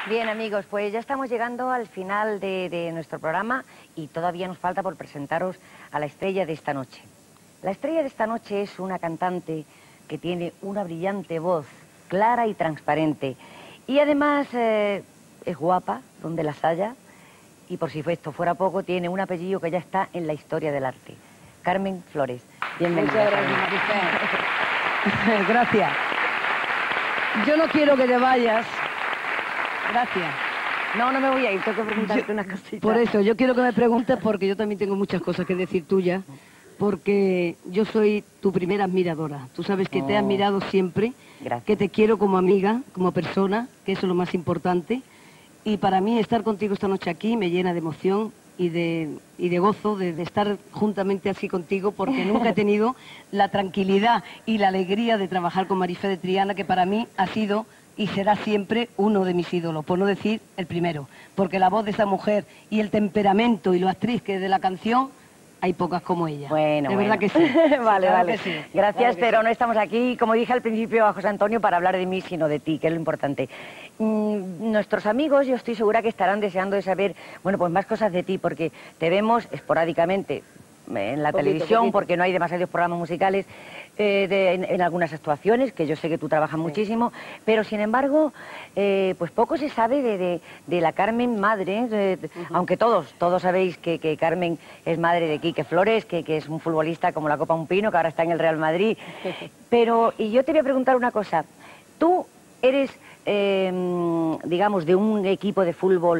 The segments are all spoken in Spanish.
Bien, amigos, pues ya estamos llegando al final de nuestro programa y todavía nos falta por presentaros a la estrella de esta noche. La estrella de esta noche es una cantante que tiene una brillante voz, clara y transparente. Y además es guapa, donde las haya, y por si esto fuera poco, tiene un apellido que ya está en la historia del arte. Carmen Flores. Bienvenida. Muchas gracias, Marifé. Gracias. Yo no quiero que te vayas. Gracias. No, no me voy a ir, tengo que preguntarte unas cositas. Por eso, yo quiero que me preguntes porque yo también tengo muchas cosas que decir tuyas, porque yo soy tu primera admiradora. Tú sabes que te he admirado siempre, que te quiero como amiga, como persona, que eso es lo más importante. Y para mí estar contigo esta noche aquí me llena de emoción y de gozo de estar juntamente así contigo, porque nunca he tenido la tranquilidad y la alegría de trabajar con Marifé de Triana, que para mí ha sido y será siempre uno de mis ídolos, por no decir el primero, porque la voz de esa mujer y el temperamento y lo actriz que es de la canción, hay pocas como ella. Bueno, de verdad que sí. Vale, claro vale. que sí. Gracias, Claro que pero sí. no estamos aquí, como dije al principio a José Antonio, para hablar de mí, sino de ti, que es lo importante. Nuestros amigos, yo estoy segura que estarán deseando de saber, bueno, pues más cosas de ti, porque te vemos esporádicamente en la televisión, porque no hay demasiados programas musicales, en algunas actuaciones, que yo sé que tú trabajas muchísimo, pero sin embargo, pues poco se sabe de la Carmen madre, aunque todos sabéis que Carmen es madre de Quique Flores, que es un futbolista como la Copa Un Pino, que ahora está en el Real Madrid, pero, y yo te voy a preguntar una cosa, tú eres, digamos, de un equipo de fútbol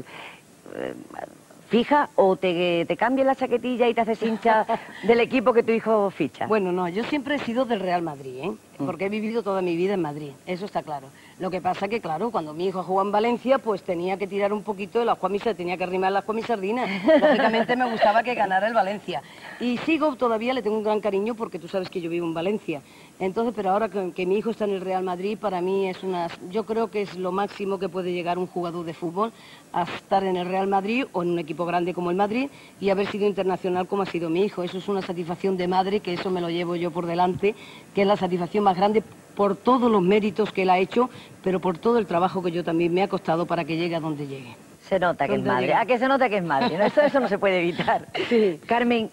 fija o te cambias la chaquetilla y te haces hincha del equipo que tu hijo ficha? Bueno, no, yo siempre he sido del Real Madrid, porque he vivido toda mi vida en Madrid, eso está claro. Lo que pasa que, claro, cuando mi hijo jugaba en Valencia, pues tenía que tirar un poquito de las cuamisas, tenía que arrimar las cuamisas sardinas. Lógicamente me gustaba que ganara el Valencia. Y sigo todavía, le tengo un gran cariño porque tú sabes que yo vivo en Valencia. Entonces, pero ahora que mi hijo está en el Real Madrid, para mí es yo creo que es lo máximo que puede llegar un jugador de fútbol, a estar en el Real Madrid o en un equipo grande como el Madrid y haber sido internacional como ha sido mi hijo. Eso es una satisfacción de madre, que eso me lo llevo yo por delante, que es la satisfacción más grande por todos los méritos que él ha hecho, pero por todo el trabajo que yo también me ha costado para que llegue a donde llegue. Se nota que es madre. ¿A que se nota que es madre? ¿No? Eso no se puede evitar. Sí. Carmen,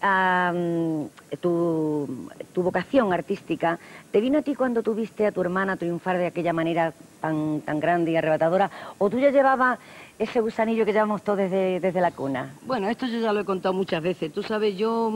tu vocación artística, ¿te vino a ti cuando tuviste a tu hermana triunfar de aquella manera tan grande y arrebatadora? ¿O tú ya llevabas ese gusanillo que llevamos todos desde la cuna? Bueno, esto yo ya lo he contado muchas veces. Tú sabes,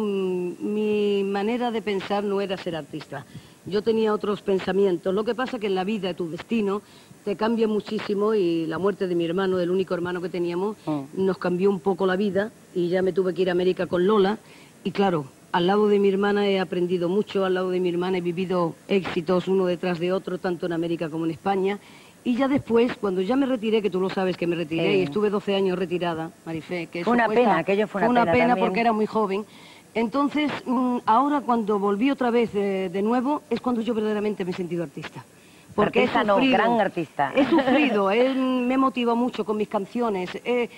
mi manera de pensar no era ser artista. Yo tenía otros pensamientos. Lo que pasa que en la vida, tu destino, te cambia muchísimo y la muerte de mi hermano, del único hermano que teníamos, nos cambió un poco la vida y ya me tuve que ir a América con Lola. Y claro, al lado de mi hermana he aprendido mucho, al lado de mi hermana he vivido éxitos uno detrás de otro, tanto en América como en España. Y ya después, cuando ya me retiré, que tú lo sabes que me retiré y estuve 12 años retirada, Marifé, que eso fue una pena, aquello fue una pena también. Porque era muy joven. Entonces, ahora cuando volví otra vez de nuevo, es cuando yo verdaderamente me he sentido artista. Porque artista he sufrido, gran artista. He sufrido, me he motivado mucho con mis canciones,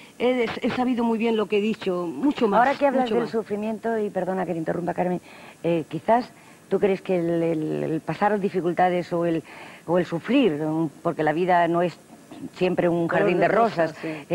he sabido muy bien lo que he dicho, mucho más. Ahora que hablas del sufrimiento, y perdona que te interrumpa, Carmen, quizás tú crees que el pasar dificultades o el sufrir, porque la vida no es siempre un jardín de rosas,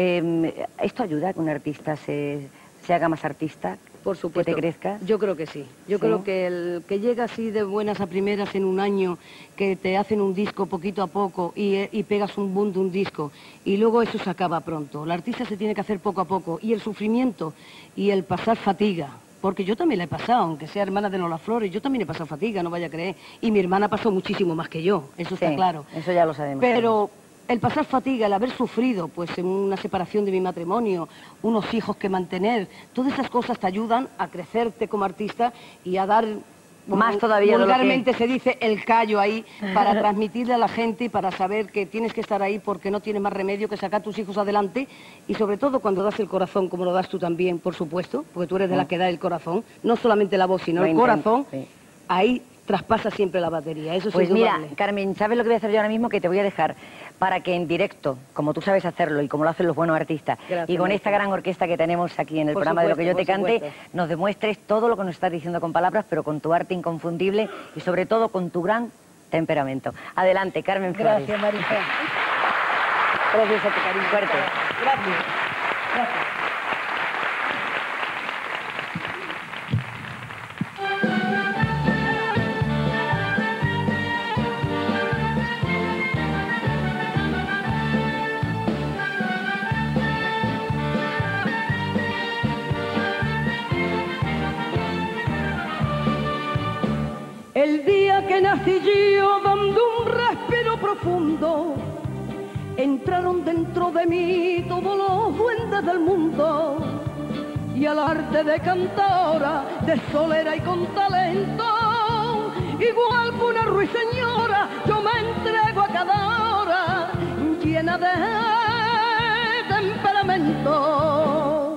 ¿esto ayuda a que un artista se haga más artista? Por supuesto. ¿Que te crezca? Yo creo que sí. Yo creo que el que llega así de buenas a primeras en un año, que te hacen un disco poquito a poco y pegas un boom de un disco y luego eso se acaba pronto. El artista se tiene que hacer poco a poco y el sufrimiento y el pasar fatiga. Porque yo también la he pasado, aunque sea hermana de Lola Flores, yo también he pasado fatiga, no vaya a creer. Y mi hermana pasó muchísimo más que yo, eso está claro. Eso ya lo sabemos. Pero el pasar fatiga, el haber sufrido pues en una separación de mi matrimonio, unos hijos que mantener, todas esas cosas te ayudan a crecerte como artista y a dar más todavía vulgarmente se dice el callo ahí para transmitirle a la gente y para saber que tienes que estar ahí porque no tienes más remedio que sacar a tus hijos adelante y sobre todo cuando das el corazón, como lo das tú también, por supuesto, porque tú eres de la que da el corazón, no solamente la voz sino el corazón, ahí traspasa siempre la batería, eso es pues indudable. Mira, Carmen, ¿sabes lo que voy a hacer yo ahora mismo? Que te voy a dejar para que en directo, como tú sabes hacerlo y como lo hacen los buenos artistas, y con esta gran orquesta que tenemos aquí en el programa de Lo que yo te cante, nos demuestres todo lo que nos estás diciendo con palabras, pero con tu arte inconfundible y sobre todo con tu gran temperamento. Adelante, Carmen Flores. Gracias, Marifé. Gracias a tu cariño. Suerte. Gracias. Gracias. El día que nací yo, dando un respiro profundo, entraron dentro de mí todos los duendes del mundo, y al arte de cantora, de solera y con talento, igual que una ruiseñora, yo me entrego a cada hora, llena de temperamento.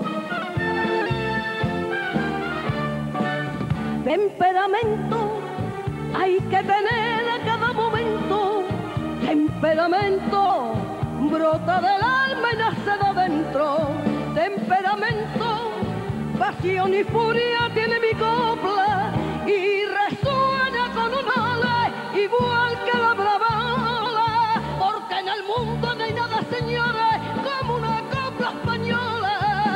Temperamento hay que tener a cada momento, temperamento brota del alma y nace de adentro, temperamento, pasión y furia tiene mi copla y resuena con un ala igual que la bravada, porque en el mundo no hay nada, señores, como una copla española.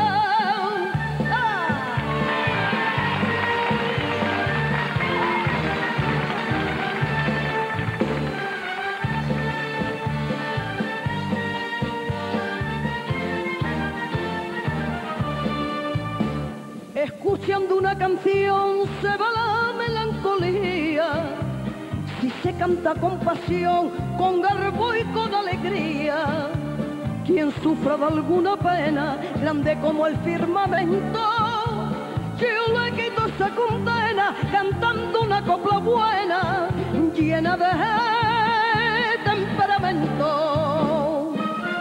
Escuchando una canción se va la melancolía, si se canta con pasión, con garbo y con alegría. Quien sufra de alguna pena, grande como el firmamento, yo le quito esa condena, cantando una copla buena, llena de temperamento.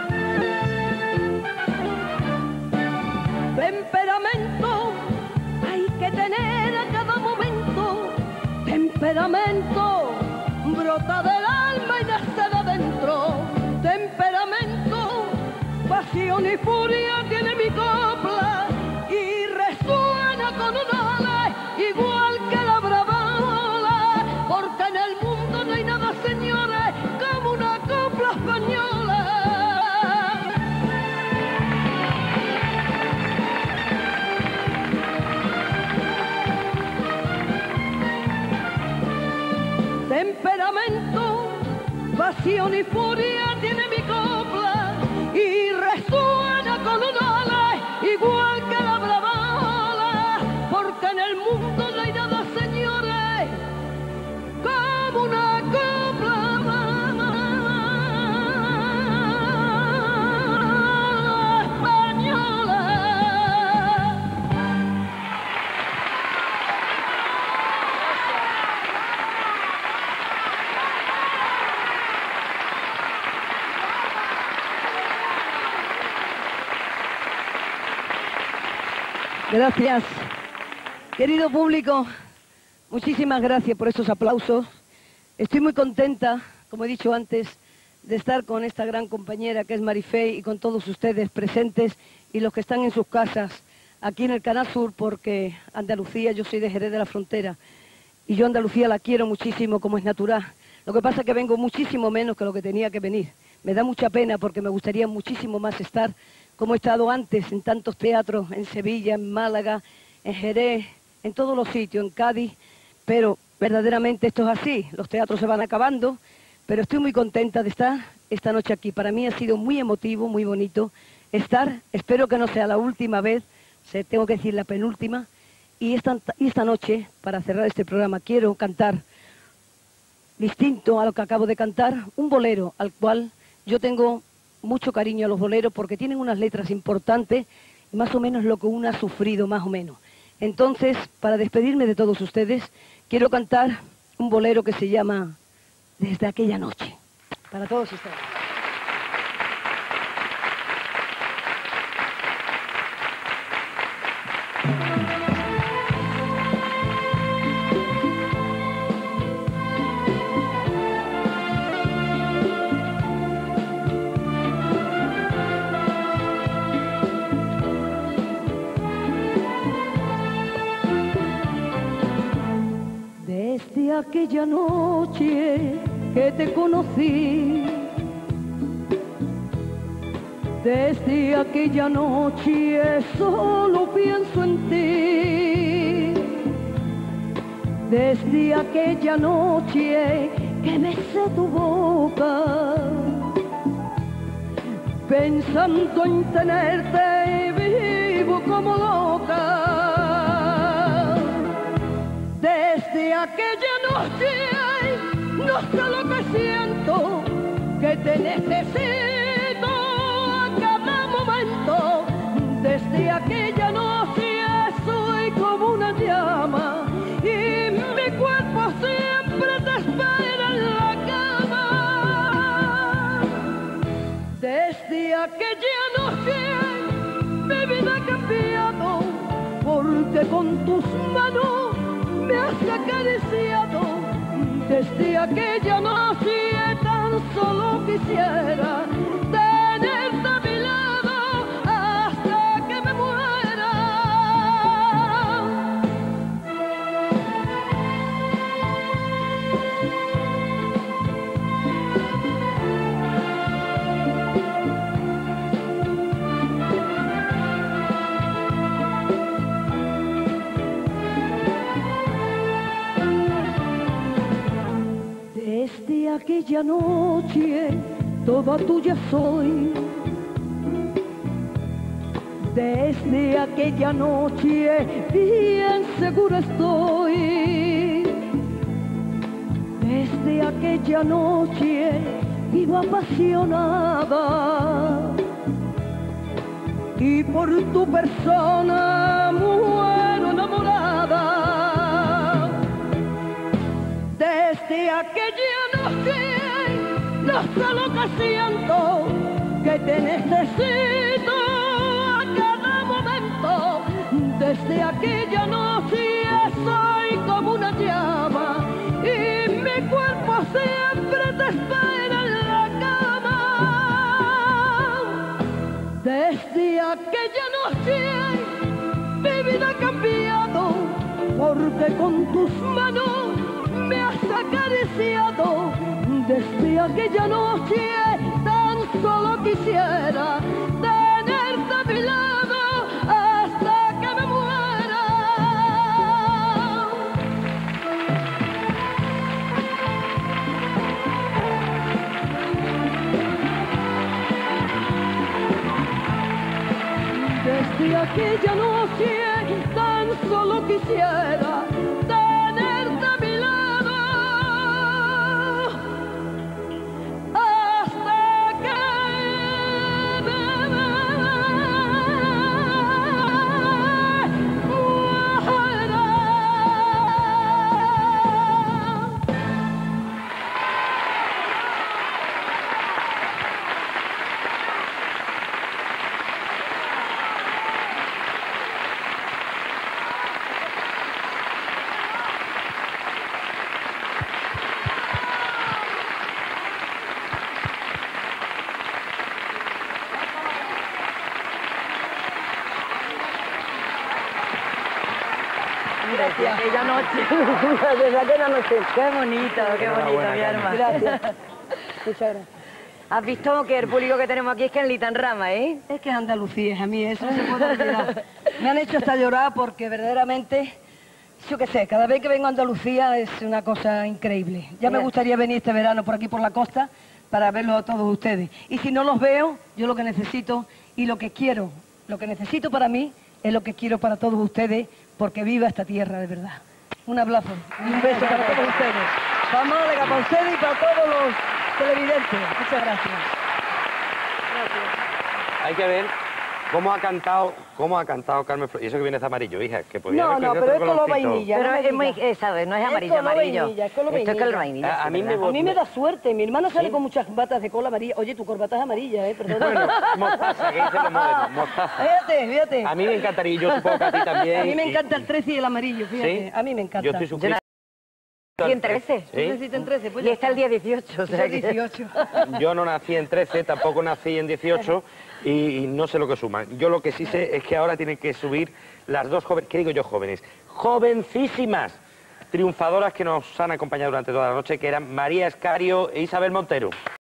Temperamento hay que tener a cada momento, temperamento brota del alma y nace de adentro, temperamento, pasión y furia tiene mi copla y resuena con un ala igual que la bravada, porque en el mundo no hay nada, señores, como una copla española. Temperamento, pasión y furia tiene mi copla y resuena con un ala igual que la bravada, porque en el mundo no hay nada, señores, como una copla española. Gracias. Querido público, muchísimas gracias por estos aplausos. Estoy muy contenta, como he dicho antes, de estar con esta gran compañera que es Marifé y con todos ustedes presentes y los que están en sus casas aquí en el Canal Sur, porque Andalucía, yo soy de Jerez de la Frontera y yo Andalucía la quiero muchísimo como es natural. Lo que pasa es que vengo muchísimo menos que lo que tenía que venir. Me da mucha pena porque me gustaría muchísimo más estar como he estado antes en tantos teatros, en Sevilla, en Málaga, en Jerez, en todos los sitios, en Cádiz, pero verdaderamente esto es así, los teatros se van acabando, pero estoy muy contenta de estar esta noche aquí. Para mí ha sido muy emotivo, muy bonito estar, espero que no sea la última vez, tengo que decir la penúltima, y esta noche, para cerrar este programa, quiero cantar, distinto a lo que acabo de cantar, un bolero al cual yo tengo mucho cariño a los boleros porque tienen unas letras importantes, más o menos lo que uno ha sufrido, más o menos. Entonces, para despedirme de todos ustedes, quiero cantar un bolero que se llama Desde aquella noche, para todos ustedes. Desde aquella noche que te conocí, Desde aquella noche solo pienso en ti. Desde aquella noche que besé tu boca, pensando en tenerte vivo como loca. Desde aquella noche no sé lo que siento, que te necesito a cada momento. Desde aquella noche soy como una llama y mi cuerpo siempre te espera en la cama. Desde aquella noche mi vida ha cambiado, porque con tus manos me has acariciado. Desde aquella noche tan solo quisiera tenerte a mi lado hasta que me muera. Desde aquella noche toda tuya soy. Desde aquella noche bien segura estoy. Desde aquella noche vivo apasionada y por tu persona muero enamorada. Desde aquella noche no sé lo que siento, que te necesito a cada momento. Desde aquella noche soy como una llama y mi cuerpo siempre te espera en la cama. Desde aquella noche mi vida ha cambiado, porque con tus manos me has acariciado. Desde aquella noche tan solo quisiera tenerte a mi lado hasta que me muera. Desde aquella noche tan solo quisiera tenerte a mi lado hasta que me muera. Desde aquella noche. Desde aquella noche. Qué bonito, mi arma. Gracias. Muchas gracias. ¿Has visto que el público que tenemos aquí es que en Litanrama, eh? Es que es Andalucía, a mí eso no se puede olvidar. Me han hecho hasta llorar porque verdaderamente, yo qué sé, cada vez que vengo a Andalucía es una cosa increíble. Ya me gustaría venir este verano por aquí por la costa para verlos a todos ustedes. Y si no los veo, yo lo que necesito y lo que quiero, lo que necesito para mí es lo que quiero para todos ustedes, porque viva esta tierra de verdad. Un abrazo y un beso para todos ustedes. Para Málaga, para ustedes y para todos los televidentes. Muchas gracias. Hay que ver cómo ha cantado Carmen Flores. Y eso que viene de amarillo, hija, que podía haber No, cogido pero otro es color colorcito. vainilla. Pero no me es muy, digas. ¿sabes? No es amarillo, color amarillo. vainilla, es color Esto es color vainilla. vainilla. A mí me A mí me da suerte. Mi hermana sale con muchas batas de cola amarilla. Oye, tu corbata es amarilla, perdón. Bueno, mostaza, que dicen los modernos, mostaza. Fíjate. A mí me encantaría, y yo supongo que a ti también. A mí me encanta el 13 y el amarillo, fíjate. ¿Sí? A mí me encanta. Yo estoy suscrito. ¿Y en 13? ¿Sí? Necesito en 13, pues Y ya está el día 18, o sea Es el que... 18. Yo no nací en 13, tampoco nací en 18 y no sé lo que suman. Yo lo que sí sé es que ahora tienen que subir las dos jóvenes, ¿qué digo yo jóvenes? Jovencísimas triunfadoras que nos han acompañado durante toda la noche, que eran María Escario e Isabel Montero.